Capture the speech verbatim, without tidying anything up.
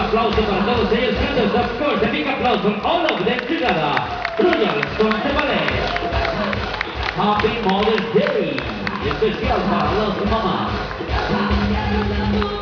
aplauso para todos ellos. And of course, a big applause from all of them together. Royal Sonte Ballet. Happy Mother's Day. Especial para las mamás.